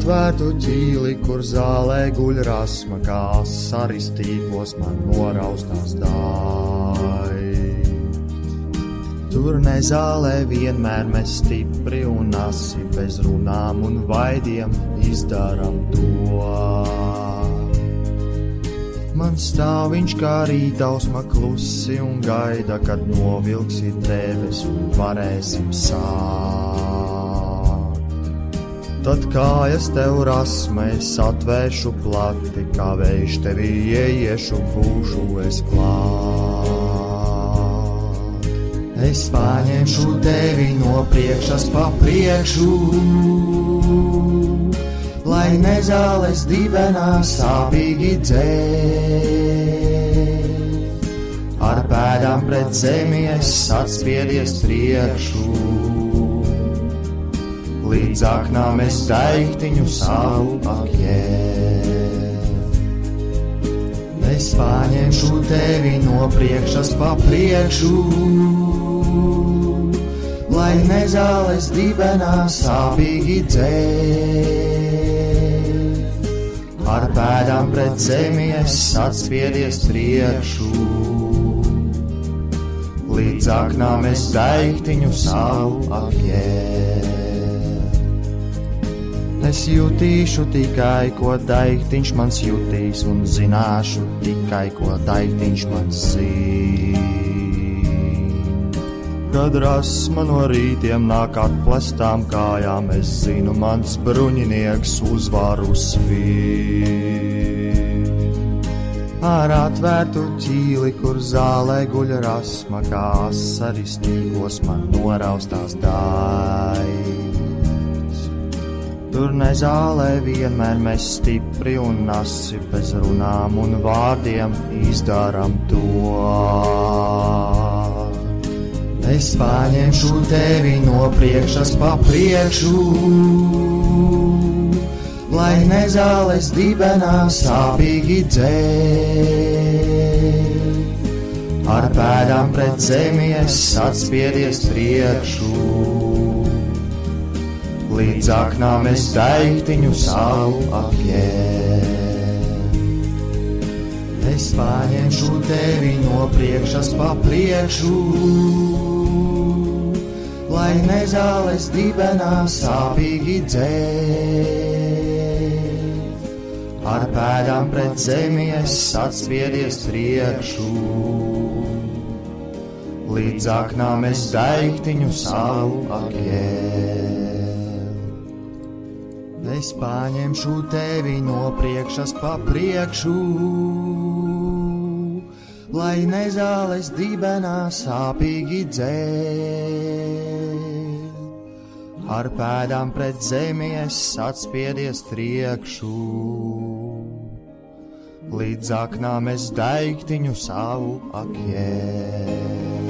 atvērtu ķīli, kur zālē guļ rasma, kā asaris tīklos man noraustās dāj. Tur nezālē vienmēr mēs stipri un asi, bez runām un vaidiem izdaram to. Man stāv viņš kā rītausma klusi un gaida, kad novilksi drēbes un varēsim sākt. Tad kājas tev rasma, es atvēršu plati, kā vējš tevī ieiešu, būšu es klāt. Es paņemšu tevi no priekšas pa priekšu, lai nezāles dibenā sāpīgi dzēt. Ar pēdām pret zemi es atspiedies priekšu, līdz aknām es daiktiņu savu apjēr. Es paņemšu tevi no priekšas pa priekšu, lai nezāles dibenā sāpīgi dzēt. Ar pēdām pret zemi es atspiedies priekšu, līdz aknām es daiktiņu savu apjēr. Es jutīšu tikai, ko daiktiņš mans jutīs, un zināšu tikai, ko daiktiņš mans zin. Kad rasma no rītiem nāk atplestām kājām, es zinu, mans bruņinieks uzvaru svin. Ar atvērtu ķīli, kur zālē guļ rasma, kā asaris tīklos man noraustās dājas. Tur nezālē vienmēr mēs stipri un asi, bez runām un vārdiem izdaram to. Es paņemšu tevi no priekšas pa priekšu, lai nezāles dibenā sāpīgi dzēt. Ar pēdām pret zemi es atspiedies priekšu, līdz aknām es daiktiņu savu apjēr. Es paņemšu tevi no priekšas pa priekšu, lai nezāles dibenā sāpīgi dzēt. Ar pēdām pret zemi es atspiedies priekšu, līdz aknām es daiktiņu savu apjēr. Es paņemšu tevi no priekšas pa priekšu, lai nezāles dibenā sāpīgi dzēt. Ar pēdām pret zemi es atspiedies priekšu, līdz aknām es daiktiņu savu apjēr.